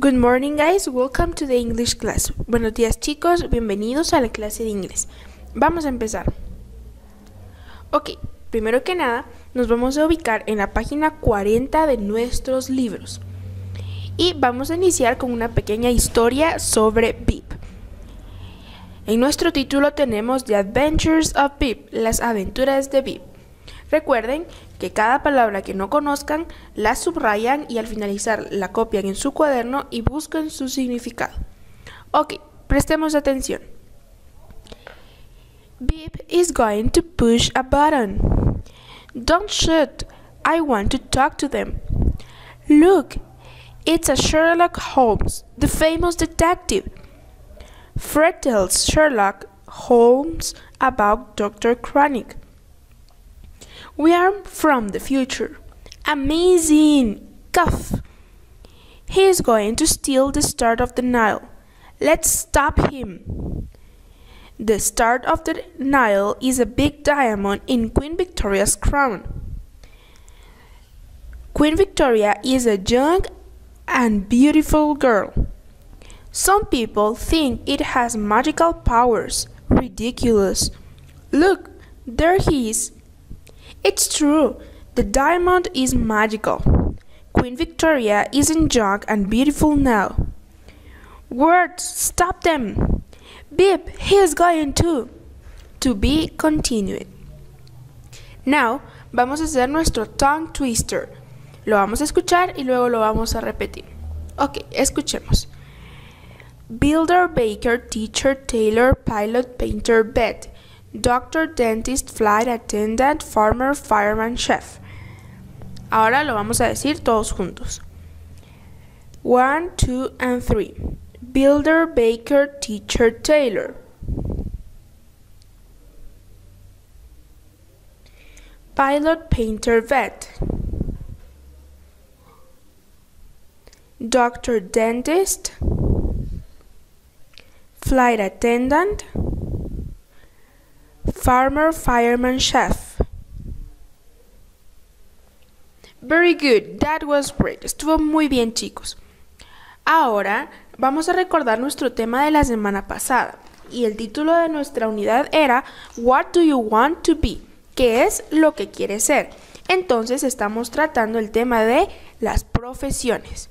Good morning guys, welcome to the English class. Buenos días chicos, bienvenidos a la clase de inglés. Vamos a empezar. Ok, primero que nada, nos vamos a ubicar en la página 40 de nuestros libros. Y vamos a iniciar con una pequeña historia sobre Beep. En nuestro título tenemos The Adventures of Beep, las aventuras de Beep. Recuerden que cada palabra que no conozcan la subrayan y al finalizar la copian en su cuaderno y busquen su significado. Ok, prestemos atención. Beep is going to push a button. Don't shoot, I want to talk to them. Look, it's a Sherlock Holmes, the famous detective. Fred tells Sherlock Holmes about Dr. Chronic. We are from the future. Amazing! Cough! He is going to steal the Star of the Nile. Let's stop him. The Star of the Nile is a big diamond in Queen Victoria's crown. Queen Victoria is a young and beautiful girl. Some people think it has magical powers. Ridiculous. Look, there he is. It's true, the diamond is magical. Queen Victoria isn't young and beautiful now. Words, stop them! Beep, he is going to be continued. Now, vamos a hacer nuestro tongue twister. Lo vamos a escuchar y luego lo vamos a repetir. Ok, escuchemos. Builder, baker, teacher, tailor, pilot, painter, vet. Doctor, dentist, flight attendant, farmer, fireman, chef. Ahora lo vamos a decir todos juntos. 1, 2, and 3. Builder, baker, teacher, tailor. Pilot, painter, vet. Doctor, dentist. Flight attendant. Farmer, fireman, chef. Very good, that was great. Estuvo muy bien, chicos. Ahora vamos a recordar nuestro tema de la semana pasada. Y el título de nuestra unidad era What do you want to be? ¿Qué es lo que quieres ser? Entonces estamos tratando el tema de las profesiones.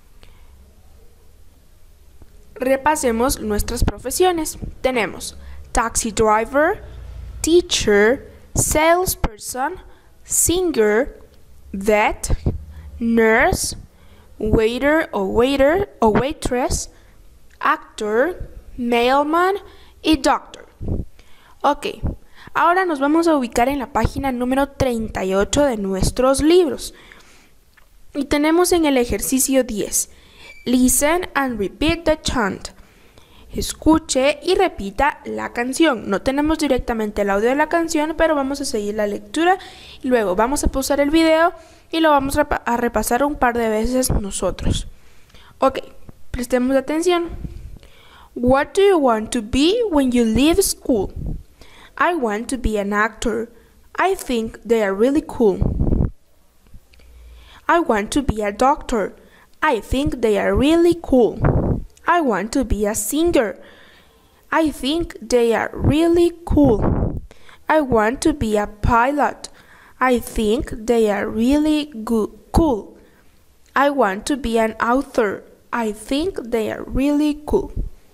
Repasemos nuestras profesiones. Tenemos taxi driver, teacher, salesperson, singer, vet, nurse, waiter o waitress, actor, mailman y doctor. Ok, ahora nos vamos a ubicar en la página número 38 de nuestros libros. Y tenemos en el ejercicio 10. Listen and repeat the chant. Escuche y repita la canción. No tenemos directamente el audio de la canción, pero vamos a seguir la lectura y luego vamos a pausar el video y lo vamos a repasar un par de veces nosotros. Ok, prestemos atención. What do you want to be when you leave school? I want to be an actor. I think they are really cool. I want to be a doctor. I think they are really cool. I want to be a singer. I think they are really cool. I want to be a pilot. I think they are really cool. I want to be an author. I think they are really cool.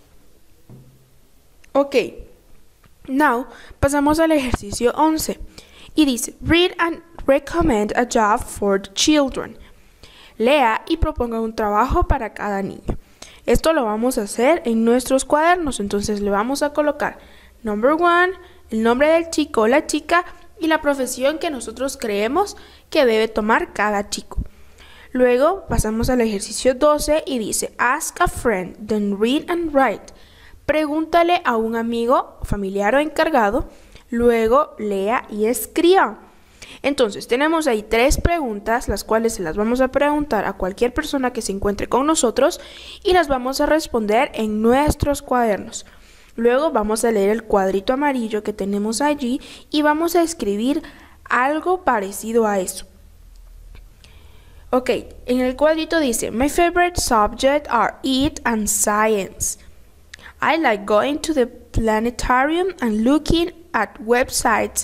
Ok, now pasamos al ejercicio 11 y dice Read and recommend a job for the children. Lea y proponga un trabajo para cada niño. Esto lo vamos a hacer en nuestros cuadernos, entonces le vamos a colocar number 1, el nombre del chico o la chica y la profesión que nosotros creemos que debe tomar cada chico. Luego pasamos al ejercicio 12 y dice Ask a friend, then read and write. Pregúntale a un amigo, familiar o encargado, luego lea y escriba. Entonces tenemos ahí 3 preguntas, las cuales se las vamos a preguntar a cualquier persona que se encuentre con nosotros y las vamos a responder en nuestros cuadernos. Luego vamos a leer el cuadrito amarillo que tenemos allí y vamos a escribir algo parecido a eso. Ok, en el cuadrito dice, my favorite subjects are Eat and Science. I like going to the planetarium and looking at websites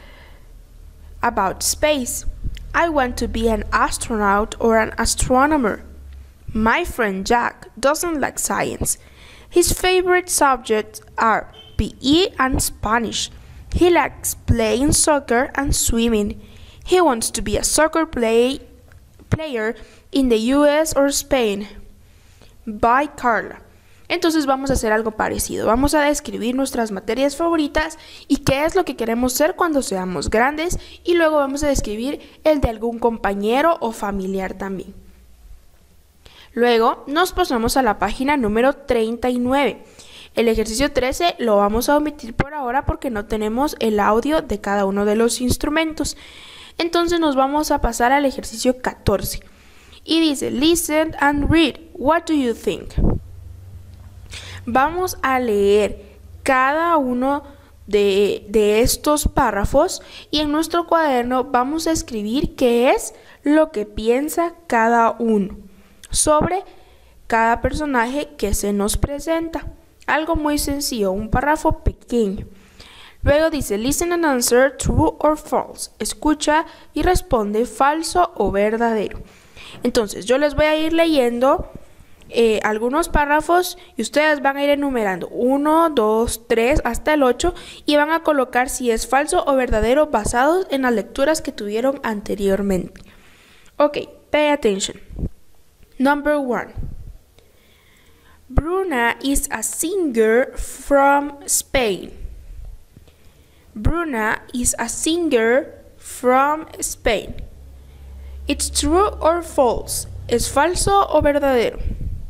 about space. I want to be an astronaut or an astronomer. My friend Jack doesn't like science. His favorite subjects are PE and Spanish. He likes playing soccer and swimming. He wants to be a soccer player in the US or Spain. By Carla. Entonces vamos a hacer algo parecido. Vamos a describir nuestras materias favoritas y qué es lo que queremos ser cuando seamos grandes, y luego vamos a describir el de algún compañero o familiar también. Luego nos pasamos a la página número 39. El ejercicio 13 lo vamos a omitir por ahora porque no tenemos el audio de cada uno de los instrumentos. Entonces nos vamos a pasar al ejercicio 14. Y dice, listen and read. What do you think? Vamos a leer cada uno de estos párrafos y en nuestro cuaderno vamos a escribir qué es lo que piensa cada uno sobre cada personaje que se nos presenta. Algo muy sencillo, un párrafo pequeño. Luego dice, listen and answer true or false. Escucha y responde falso o verdadero. Entonces, yo les voy a ir leyendo algunos párrafos y ustedes van a ir enumerando 1, 2, 3 hasta el 8 y van a colocar si es falso o verdadero basados en las lecturas que tuvieron anteriormente. Ok, pay attention. Number 1. Bruna is a singer from Spain. Bruna is a singer from Spain. It's true or false? ¿Es falso o verdadero?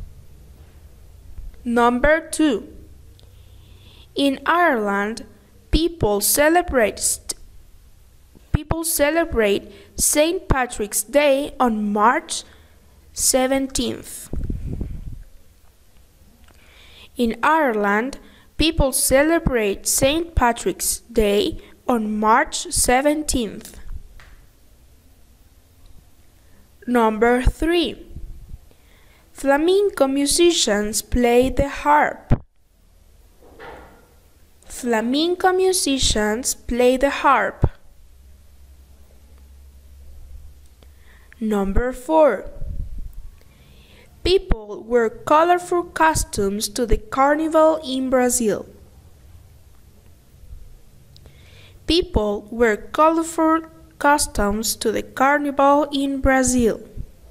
Number 2. In Ireland, people celebrate St. Patrick's Day on March 17th. In Ireland, people celebrate St. Patrick's Day on March 17th. Number 3. Flamenco musicians play the harp. Flamenco musicians play the harp. Number 4. People wear colorful costumes to the carnival in Brazil. People wear colorful costumes to the carnival in Brazil.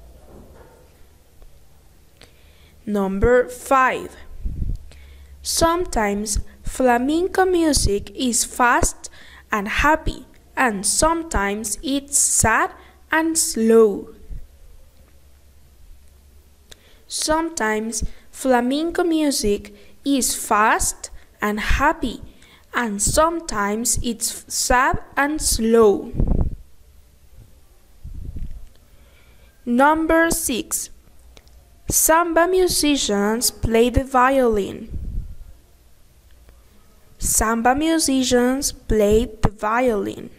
Number 5. Sometimes flamenco music is fast and happy, and sometimes it's sad and slow. Sometimes flamenco music is fast and happy, and sometimes it's sad and slow. Number 6. Samba musicians play the violin. Samba musicians play the violin.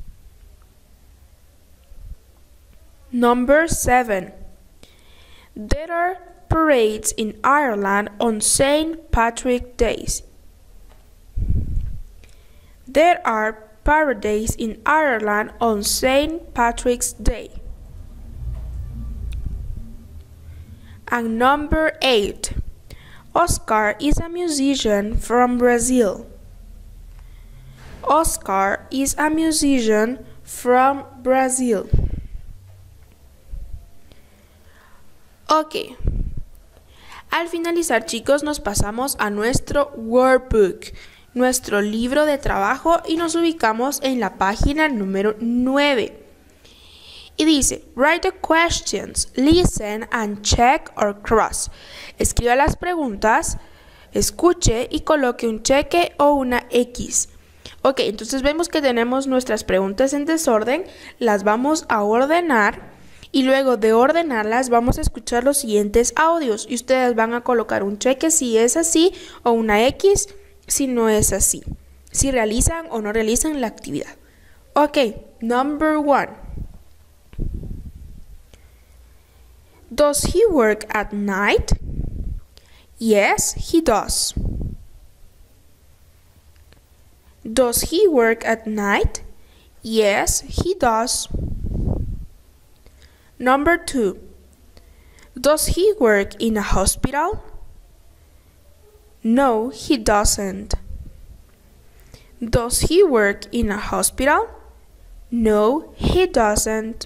Number 7. There are parades in Ireland on St. Patrick's Day. There are parades in Ireland on St. Patrick's Day. And number 8. Oscar is a musician from Brazil. Oscar is a musician from Brazil. Ok. Al finalizar, chicos, nos pasamos a nuestro workbook, nuestro libro de trabajo, y nos ubicamos en la página número 9. Y dice, write the questions, listen and check or cross. Escriba las preguntas, escuche y coloque un cheque o una X. Ok, entonces vemos que tenemos nuestras preguntas en desorden, las vamos a ordenar y luego de ordenarlas vamos a escuchar los siguientes audios y ustedes van a colocar un cheque si es así o una X si no es así, si realizan o no realizan la actividad. Ok, number 1. Does he work at night? Yes, he does. Does he work at night? Yes, he does. Number 2. Does he work in a hospital? No, he doesn't. Does he work in a hospital? No, he doesn't.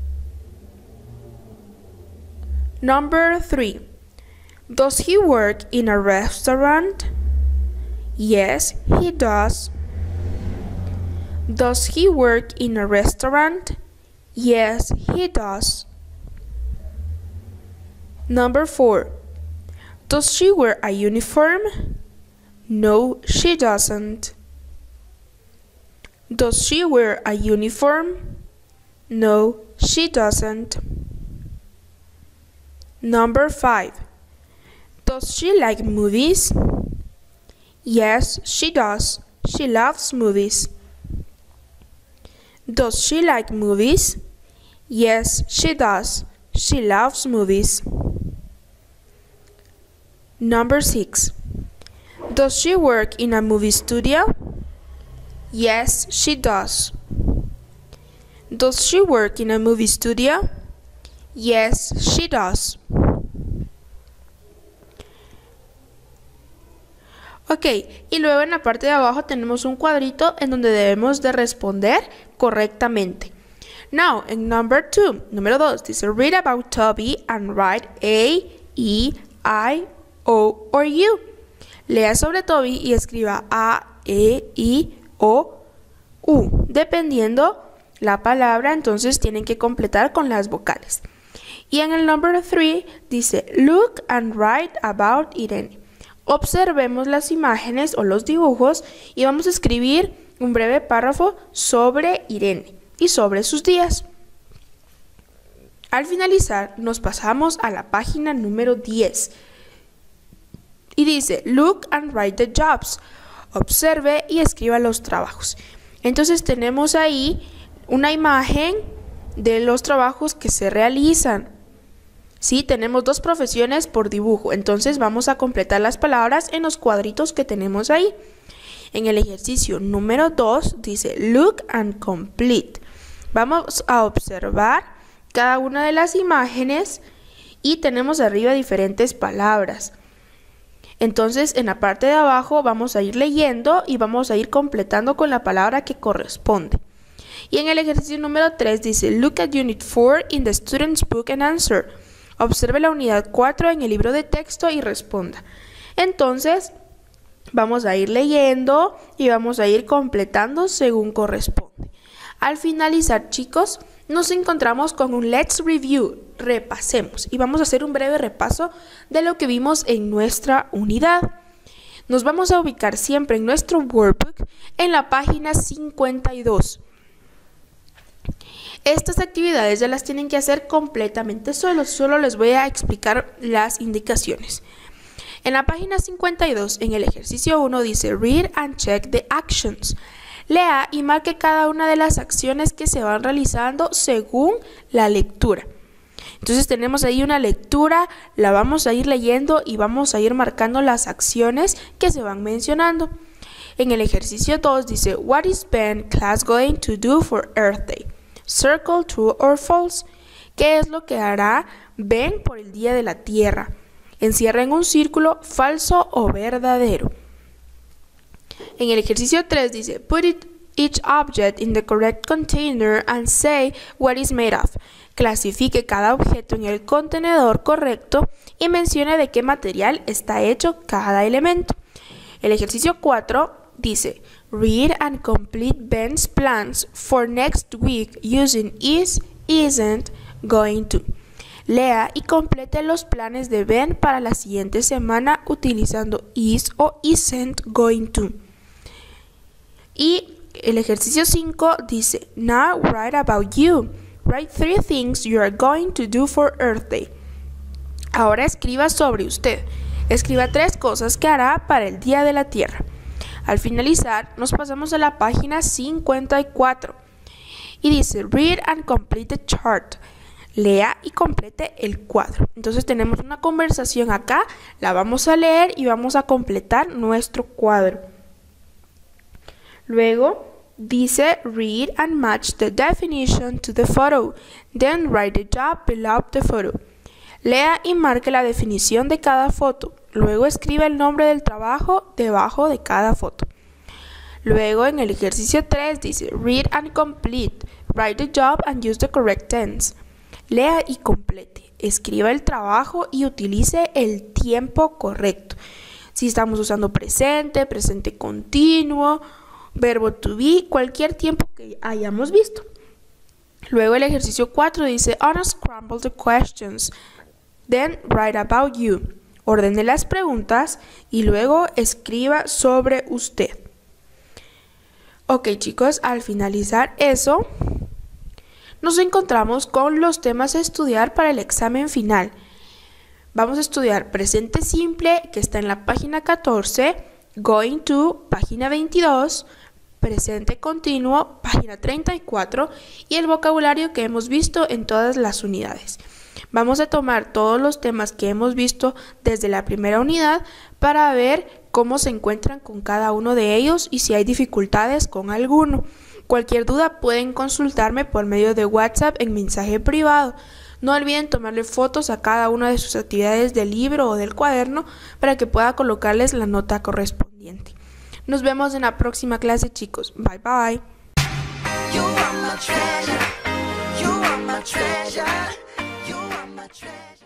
Number 3. Does he work in a restaurant? Yes, he does. Does he work in a restaurant? Yes, he does. Number 4. Does she wear a uniform? No, she doesn't. Does she wear a uniform? No, she doesn't. Number 5. Does she like movies? Yes, she does. She loves movies. Does she like movies? Yes, she does. She loves movies. Number 6. Does she work in a movie studio? Yes, she does. Does she work in a movie studio? Yes, she does. Ok, y luego en la parte de abajo tenemos un cuadrito en donde debemos de responder correctamente. Now, in number 2, número 2, dice read about Toby and write A, E, I, O or U. Lea sobre Toby y escriba A, E, I, O, U. Dependiendo la palabra, entonces tienen que completar con las vocales. Y en el number 3 dice look and write about Irene. Observemos las imágenes o los dibujos y vamos a escribir un breve párrafo sobre Irene y sobre sus días. Al finalizar, nos pasamos a la página número 10 y dice look and write the jobs. Observe y escriba los trabajos. Entonces tenemos ahí una imagen de los trabajos que se realizan. Sí, tenemos 2 profesiones por dibujo, entonces vamos a completar las palabras en los cuadritos que tenemos ahí. En el ejercicio número 2 dice look and complete. Vamos a observar cada una de las imágenes y tenemos arriba diferentes palabras. Entonces en la parte de abajo vamos a ir leyendo y vamos a ir completando con la palabra que corresponde. Y en el ejercicio número 3 dice look at unit 4 in the student's book and answer. Observe la unidad 4 en el libro de texto y responda. Entonces, vamos a ir leyendo y vamos a ir completando según corresponde. Al finalizar, chicos, nos encontramos con un Let's Review. Repasemos y vamos a hacer un breve repaso de lo que vimos en nuestra unidad. Nos vamos a ubicar siempre en nuestro workbook en la página 52. Estas actividades ya las tienen que hacer completamente solos, solo les voy a explicar las indicaciones. En la página 52, en el ejercicio 1 dice Read and check the actions. Lea y marque cada una de las acciones que se van realizando según la lectura. Entonces tenemos ahí una lectura, la vamos a ir leyendo y vamos a ir marcando las acciones que se van mencionando. En el ejercicio 2 dice What is Ben class going to do for Earth Day? Circle true or false. ¿Qué es lo que hará Ben por el Día de la Tierra? Encierra en un círculo falso o verdadero. En el ejercicio 3 dice Put each object in the correct container and say what is made of. Clasifique cada objeto en el contenedor correcto y mencione de qué material está hecho cada elemento. El ejercicio 4 dice Read and complete Ben's plans for next week using is, isn't, going to. Lea y complete los planes de Ben para la siguiente semana utilizando is o isn't going to. Y el ejercicio 5 dice Now write about you. Write 3 things you are going to do for Earth Day. Ahora escriba sobre usted. Escriba 3 cosas que hará para el Día de la Tierra. Al finalizar, nos pasamos a la página 54 y dice Read and complete the chart. Lea y complete el cuadro. Entonces tenemos una conversación acá, la vamos a leer y vamos a completar nuestro cuadro. Luego dice read and match the definition to the photo. Then write the job below the photo. Lea y marque la definición de cada foto. Luego escriba el nombre del trabajo debajo de cada foto. Luego en el ejercicio 3 dice read and complete. Write the job and use the correct tense. Lea y complete. Escriba el trabajo y utilice el tiempo correcto. Si estamos usando presente, presente continuo, verbo to be, cualquier tiempo que hayamos visto. Luego el ejercicio 4 dice unscramble the questions. Then write about you. Ordene las preguntas y luego escriba sobre usted. Ok, chicos, al finalizar eso, nos encontramos con los temas a estudiar para el examen final. Vamos a estudiar presente simple, que está en la página 14, going to, página 22, presente continuo, página 34, y el vocabulario que hemos visto en todas las unidades. Vamos a tomar todos los temas que hemos visto desde la primera unidad para ver cómo se encuentran con cada uno de ellos y si hay dificultades con alguno. Cualquier duda pueden consultarme por medio de WhatsApp en mensaje privado. No olviden tomarle fotos a cada una de sus actividades del libro o del cuaderno para que pueda colocarles la nota correspondiente. Nos vemos en la próxima clase, chicos. Bye bye. You are my treasure. You are my treasure. You are my treasure.